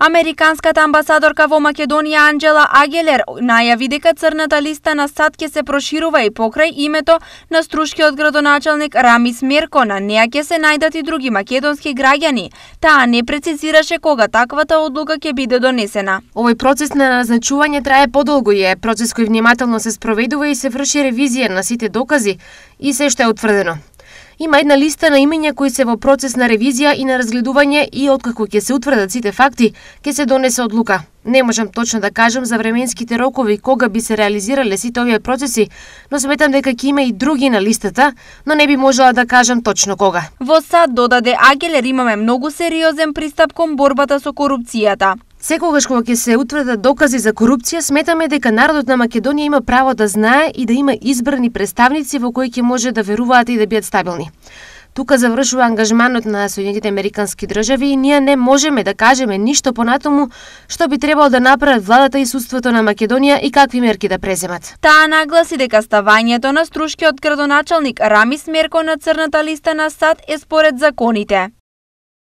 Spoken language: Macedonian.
Американската амбасадорка во Македонија Анџела Агелер најави дека црната листа на САД ќе се проширува и покрај името на струшкиот градоначалник Рамис Мерко. На неа ќе се најдат и други македонски граѓани. Таа не прецизираше кога таквата одлука ќе биде донесена. Овој процес на назначување трае подолго и е процес кој внимателно се спроведува и се врши ревизија на сите докази и се што е утврдено. Има една листа на имења кои се во процес на ревизија и на разгледување и откако ќе се утврдат сите факти, ќе се донесе одлука. Не можам точно да кажам за временските рокови кога би се реализирале сите овие процеси, но сметам дека ќе има и други на листата, но не би можела да кажам точно кога. Во САД, додаде Агелер, имаме многу сериозен пристап кон борбата со корупцијата. Секогаш кога ќе се утврдат докази за корупција, сметаме дека народот на Македонија има право да знае и да има избрани представници во кои ќе може да веруваат и да бидат стабилни. Тука завршува ангажманот на Соединетите Американски држави и ние не можеме да кажеме ништо понатаму што би требало да направат владата и судството на Македонија и какви мерки да преземат. Таа нагласи дека ставањето на струшкиот градоначалник Рамис Мерко на црната листа на САД е според законите.